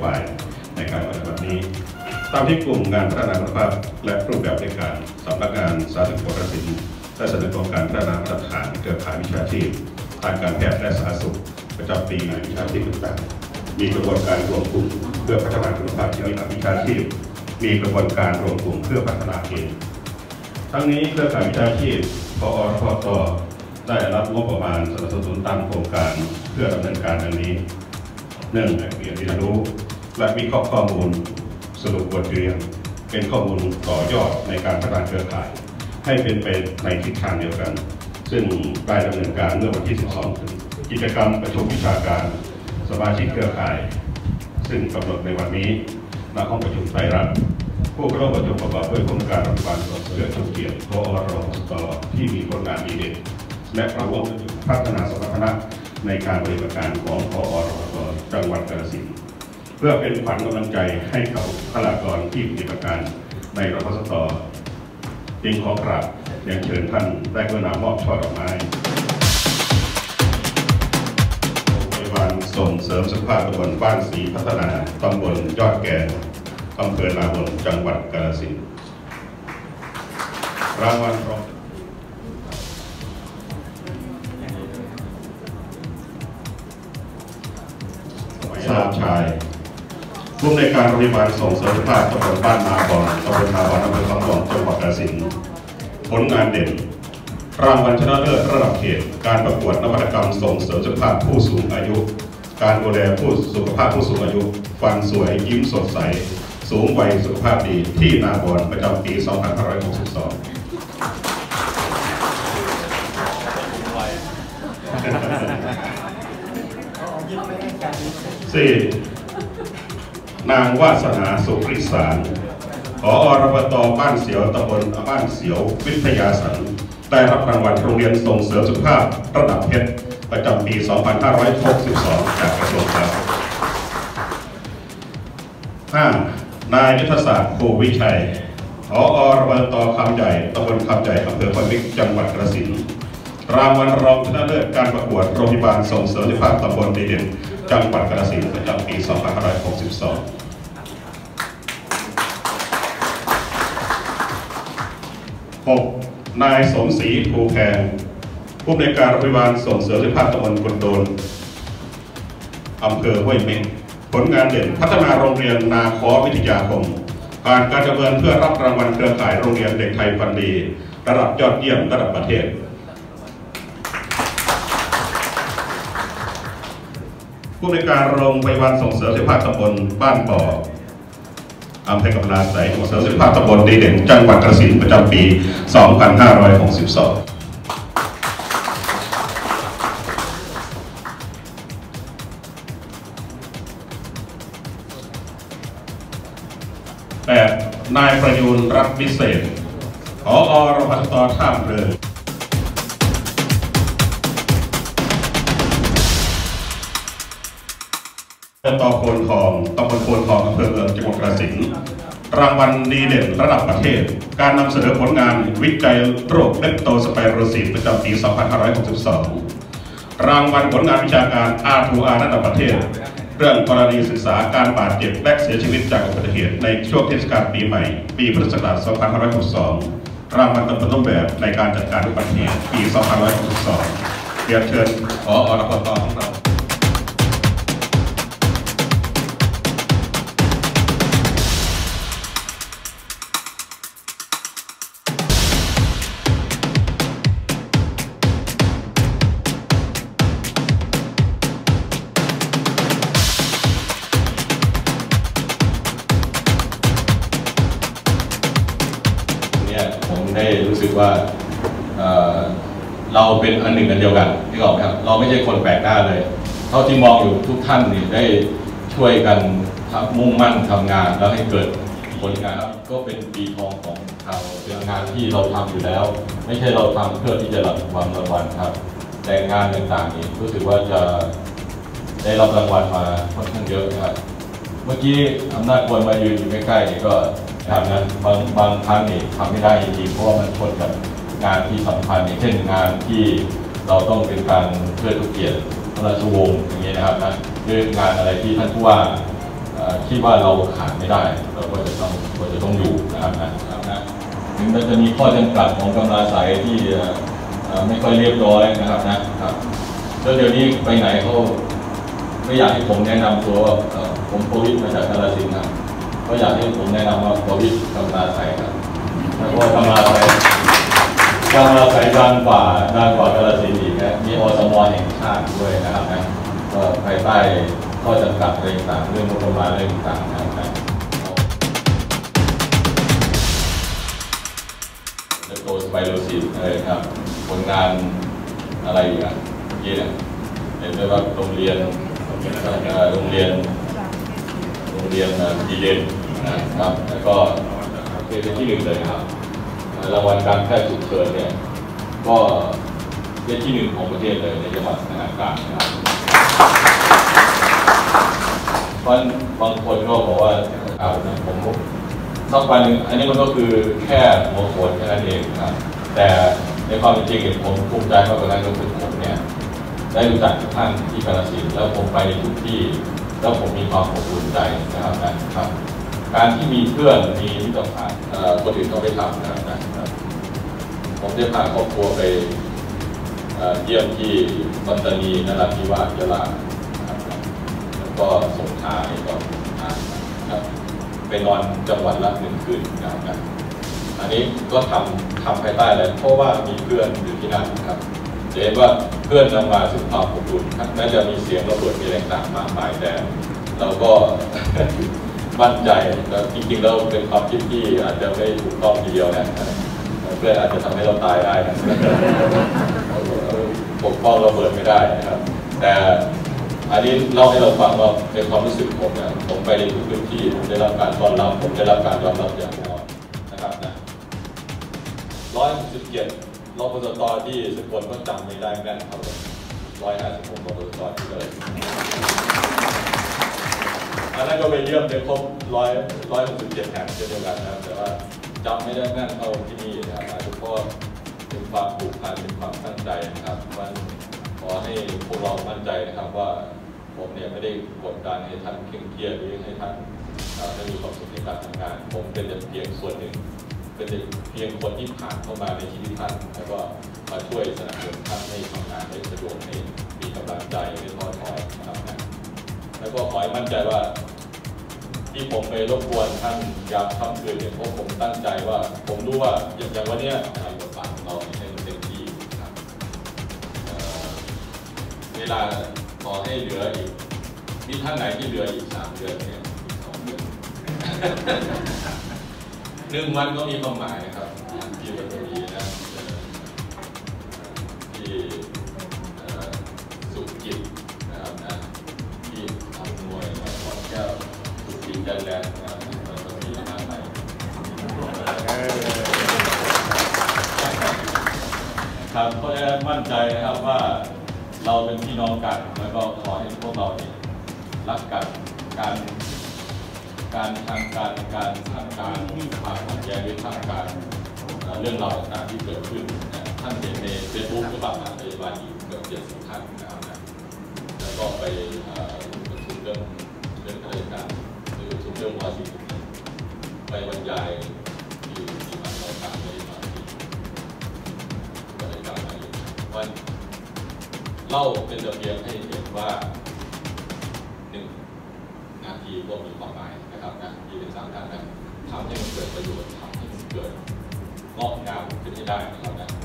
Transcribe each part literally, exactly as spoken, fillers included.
บายในการปฏิบัตินี้ตามที่กลุ่มงานพัฒนาคุณภาพและรูปแบบในการสำนักงานสาธารณสุขกสินได้เสนอโครงการพัฒนามาตรฐานเครือข่ายวิชาชีพทางการแพทย์และสาธารณสุขประจำปีวิชาชีพต่างๆมีกระบวนการรวมกลุ่มเพื่อพัฒนาคุณภาพชีวิตวิชาชีพมีกระบวนการรวมกลุ่มเพื่อพัฒนาเองทั้งนี้เครือข่ายวิชาชีพปอรพตได้รับงบประมาณสนับสนุนตามโครงการเพื่อดำเนินการดังนี้หนึ่งเรียนรู้และวิเคราะห์ข้อมูลสรุปบทเรียนเป็นข้อมูลต่อยอดในการพัฒนาเครือข่ายให้เป็นไปในทิศทางเดียวกันซึ่งได้ดำเนินการเมื่อวันที่สิบสองกิจกรรมประชุมวิชาการสมาชิกเครือข่ายซึ่งกำหนดในวันนี้ณห้องประชุมไทยรัฐผู้เข้าร่วมประชุมประกอบด้วยผู้การรัฐบาลส่วนเสริมชูเกียรติพอรสตที่มีผลงานดีเด่นและประวงพัฒนาสมรรถนะในการปฏิบัติการของพอรสตจังหวัดกาฬสินธุ์เพื่อเป็นขวัญกำลังใจให้กับบุคลากรที่ปฏิบัติการในรพสตจึงขอกราบเรียนเชิญท่านได้กรุณามอบช่อดอกไม้โรงพยาบาลส่งเสริมสุขภาพตำบลบ้านศรีพัฒนาตำบลยอดแก่อำเภอนาบนจังหวัดกาฬสินธุ์รางวัลรองสามชายผู้อำนวยการโรงพยาบาลส่งเสริมสุขภาพตำบลบ้านนาบอนตำบลนาบอนอำเภอคำหลวงจังหวัดกาฬสินธุ์ผลงานเด่นรางวัลชนะเลิศระดับเขตการประกวดนวัตกรรมส่งเสริมสุขภาพผู้สูงอายุการดูแลผู้สุขภาพผู้สูงอายุฟันสวยยิ้มสดใสสูงวัยสุขภาพดีที่นาบอนประจำปี สองพันห้าร้อยหกสิบสอง สี่นางวาสนาสุริสารผอ.รปต.บ้านเสียวตำบลบ้านเสียววิทยาสันได้รับรางวัลโรงเรียนส่งเสริมสุขภาพระดับเพชรประจำปี สองพันห้าร้อยหกสิบสอง จากกระทรวงสาธารณสุข ห้านายยุทธศาสตร์ภูวิชัยผอ.รปต.คำใหญ่ตำบลคำใหญ่อำเภอพนวิกจังหวัดกาฬสินธุ์รางวัลรองชนะเลิศการประกวดโรงพยาบาลส่งเสริมสุขภาพตำบลดีเด่นจังหวัดกาฬสินธุ์ประจำปี สองพันห้าร้อยหกสิบสอง หกนายสมศรีภูแพงผู้อำนวยการโรงพยาบาลส่งเสริมสุขภาพตำบลกุนโดนอำเภอห้วยเม็กผลงานเด่นพัฒนาโรงเรียนนาคอวิทยาคมผ่านการดำเนินเพื่อรับรางวัลเครือข่ายโรงเรียนเด็กไทยฟันดีระดับยอดเยี่ยมระดับประเทศผู้อำนวยการโรงพยาบาลส่งเสริมสุขภาพตำบลบ้านบ่ออำเภอกำลาไสส่งเสริมสุขภาพตำบลดีเด่นจังหวัดกาฬสินธุ์ประจำปี สองพันห้าร้อยหกสิบสอง แปดนายประยูนรัตน์วิเศษผอ.รพสต.ท่ามเรืออบต.โพนทองตำบลโพนทองอำเภอเมืองจังหวัดกาฬสินธุ์รางวัลดีเด่นระดับประเทศการนำเสนอผลงานวิจัยโรคเลปโตสไปโรซิสประจำปี สองพันห้าร้อยหกสิบสอง รางวัลผลงานวิชาการ อาร์ ทู อาร์ ระดับประเทศเรื่องกรณีศึกษาการบาดเจ็บและเสียชีวิตจากอุบัติเหตุในช่วงเทศกาลปีใหม่ปีพุทธศักราช สองพันห้าร้อยหกสิบสอง รางวัลต้นแบบในการจัดการอุบัติเหตุปี สองพันห้าร้อยหกสิบสอง เรียนเชิญผอ.รปต.ของเราผมได้รู้สึกว่า เ, เราเป็นอันหนึ่งอันเดียวกันที่บอกครับเราไม่ใช่คนแปลกหน้าเลยเท่าที่มองอยู่ทุกท่านนี่ได้ช่วยกันมุ่งมั่นทำงานแล้วให้เกิดผลงานก็เป็นปีทองของเราเป็นงานที่เราทำอยู่แล้วไม่ใช่เราทำเพื่อที่จะรับความรางวัลครับแต่งานต่างๆนี่รู้สึกว่าจะได้รับรางวัลมาค่อนข้างเยอะครับเมื่อกี้อำนาจควรมายืนอยู่ใกล้ๆนี่ก็ทำนั้นบางบางครั้งนี่ทำไม่ได้จริงๆเพราะว่ามันชนกับงานที่สำคัญอย่างเช่นงานที่เราต้องเป็นการเพื่อทุกเกียรติพระราชวงศ์อย่างเงี้ยนะครับนะหรืองานอะไรที่ท่านผู้ว่าคิดว่าเราขาดไม่ได้เราก็จะต้องก็จะต้องอยู่นะครับนะครับนะถึงมันจะมีข้อจำกัดของกำลังสายที่ไม่ค่อยเรียบร้อยนะครับนะครับแล้วเดี๋ยวนี้ไปไหนเขาไม่อยากให้ผมแนะนำตัวว่าผมโควิดมาจากกาฬสินธุ์ครับเขาอยากให้ผมแนะนำว่าโควิดกำลังสายครับแล้วก็กำลังสายกำลังสายด้านกว่าด้านกว่ากาฬสินธุ์อีกนะมีอสม.แห่งชาติด้วยนะครับนะก็ภายใต้ข้อจำกัดอะไรต่างเรื่องงบประมาณอะไรต่างนะครับโตสไปโรซิสอะไรครับผลงานอะไรอีกอ่ะเยี่ยมเห็นไหมว่าโรงเรียนโรงเรียนโรงเรียนโรงเรียนดีเด่นนะครับแล้วก็เป็นที่หนึ่งเลยครับรางวัลการแพทย์ฉุกเฉินเนี่ยก็เป็นที่หนึ่งของประเทศเลยในจังหวัดสระบุรีนะครับเพราะบางคนก็บอกว่าเอานะผมสักวันหนึ่งอันนี้มันก็คือแค่หัวโขนแค่นั้นเองครับแต่ในความเป็นจริงผมภูมิใจมากกว่านั้นก็คือผมเนี่ยได้รู้จักทุกท่านที่กาฬสินธุ์แล้วผมไปในทุกที่แล้วผมมีความอบอุ่นใจนะครับนะครับการที่มีเพื่อนมีมิตรภาพคนอื่นเขาไม่ทำนะครับผมได้พาครอบครัวไปเยี่ยมที่ปัตตานีนราธิวาสยะลาแล้วก็สงขลาก็นะครับไปนอนจังหวัดละหนึ่งคืนนะครับอันนี้ก็ทำทำภายใต้เลยเพราะว่ามีเพื่อนอยู่ที่นั่นครับจะเห็นว่าเพื่อนนำมาสู่ความอบอุ่นแม้จะมีเสียงระเบิดมีแรงต่างมากมายแต่เราก็มั่นใจแล้วจริงๆเราเป็นความคิดที่อาจจะไม่ถูกต้องทีเดียวนะเพื่อนอาจจะทำให้เราตายได้นะปกป้องระเบิดไม่ได้นะครับแต่อันนี้เล่าให้เราฟังว่าในความรู้สึกผมเนี่ยผมไปในทุกพื้นที่ผมได้รับการต้อนรับผมได้รับการยอมรับอย่างแน่นอนนะครับนะร้อยหกสิบเจ็ดรปสตที่สกลก็จำไม่ได้แน่นเท่าไหร่ร้อยห้าสิบหกรปสตที่เลยอันนั้นก็ไปเยี่ยมในครบร้อยร้อยหกสิบเจ็ดแห่งเช่นเดียวกันนะครับแต่ว่าจำไม่ได้แน่นเท่าที่นี่นะครับเพราะเป็นความผูกพันเป็นความตั้งใจนะครับมันขอให้พวกเรามั่นใจนะครับว่าผมเนี่ยไม่ได้กดดันให้ท่านเคร่งเครียดหรือให้ท่านได้มีความสุขในการทำงานผมเป็นแต่เพียงส่วนหนึ่งเป็นเพียงคนที่ผ่านเข้ามาในชีวิตท่านแล้วก็มาช่วยสนับสนุนท่านให้ทำงานได้สะดวกให้มีกำลังใจไม่ท้อถอยนะครับแล้วก็ขอให้มั่นใจว่าที่ผมไปรบกวนท่านยามค่ำคืนเนี่ยเพราะผมตั้งใจว่าผมรู้ว่าอย่างวันนี้ในบทบาทของเราให้เต็มที่ครับเวลาขอให้เหลืออีกมีท่านไหนที่เหลืออีกสามเดือนเนี่ยอีกสองเดือนหนึ่งวันก็มีความหมายนะครับที่วันนี้นะที่สุขจิตนะครับนะที่ทำมวยขอแก้วสุขจิตจันแลนด์นะครับวันนี้นะครับไปครับเพราะฉะนั้นมั่นใจนะครับว่าเราเป็นพี่น้องกันแล้วก็ขอให้พวกเราเนี่ยรักกันการการทางการการทางการความขัดแย้งหรือทางการเรื่องราวต่างๆที่เกิดขึ้นท่านเห็นในเฟซบุ๊กหรือเปล่าพยาบาลอีกเกือบเจ็ดสิบท่านนะครับนะแล้วก็ไปประชุมเรื่องเรื่องราชการหรือประชุมเรื่องวาสิไปบรรยายอยู่ที่มหาวิทยาลัยไม่ได้มาที่ก็ได้กลับมาอยู่วันเล่าเป็นระเบียบให้เห็นว่าหนึ่งนาทีก็มีความหมายนะครับนะที่เป็นสามท่านนะทำให้มันเกิดประโยชน์ทำให้มันเกิดงอกงามขึ้นให้ได้นะครับนะ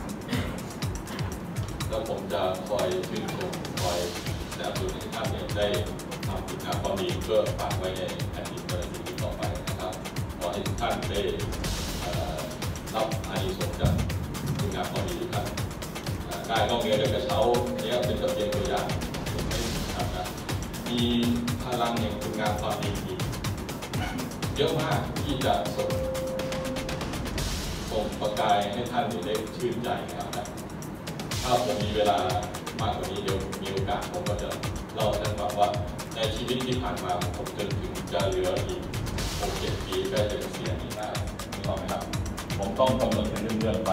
แล้วผมจะคอยชื่นชมคอยสนับสนุนให้ท่านเนี่ยได้ทำกิจกรรมความดีเพื่อฝากไว้ในแผ่นดินประเทศต่อไปนะครับขอให้ทุกท่านได้รับอานิสงส์จากกิจกรรมความดีทุกท่านได้นอกเหนือจากกระเช้านี้เป็นตัวอย่างตัวอย่างมีพลังแห่งคุณงามความดีเยอะมากที่จะส่งส่งประกายให้ท่านได้ชื่นใจนะครับถ้าผมมีเวลามากกว่านี้เดี๋ยวมีโอกาสผมก็จะเล่าให้ท่านฟังว่าในชีวิตที่ผ่านมาผมจนถึงจะเหลืออีกหกเจ็ดปีก็จะเสียนี้ได้ถูกต้องไหมครับผมต้องกำหนดเป็นเรื่องๆไป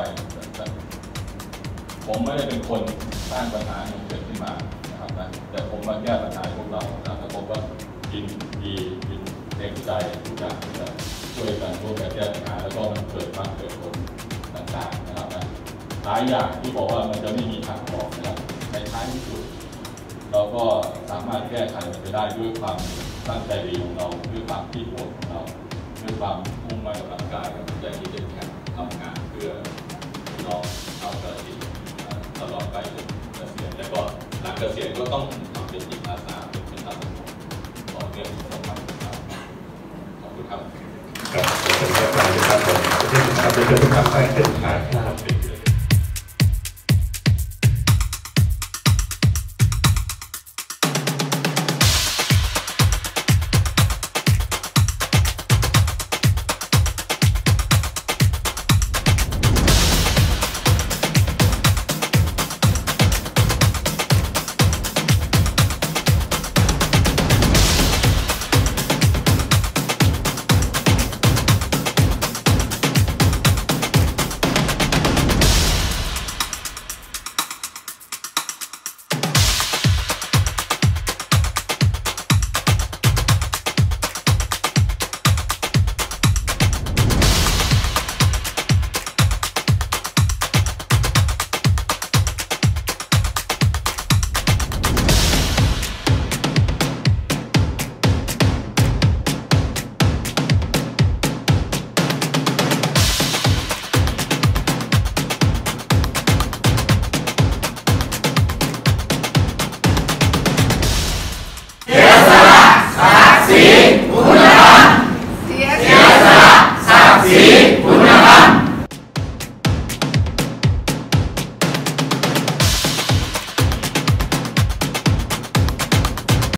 ผมไม่ได้เป็นคนสร้างปัญหาให้เกิดขึ้นมานะครับนะแต่ผมมาแก้ปัญหาพวกเราแล้วผมก็กินดีกินต็มใจทุกอย่างจะช่วยกันร่วมกันแก้ปัญหาแล้วก็มันเกิดมาเกิดผลต่างๆนะครับนะหลายอย่างที่บอกว่ามันจะไม่มีทางออกนะครับในท้ายที่สุดเราก็สามารถแก้ไขมันไปได้ด้วยความตั้งใจดีของเราด้วยความที่ปวดของเราด้วยความมุ่งมั่นกับร่างกายกับใจที่จะแข่งทำงานเพื่อน้องเอากระดิ่งตลอดไปจนเกษียณแล้วก็หลังเกษียณก็ต้องทำเป็นจิตอาสาเป็นเป็นตามต่อเนื่องต่อไปครับขอบคุณครับครับขอบคุณครับอาจารย์ครับผมที่ทำให้เป็นคำให้เป็นทาง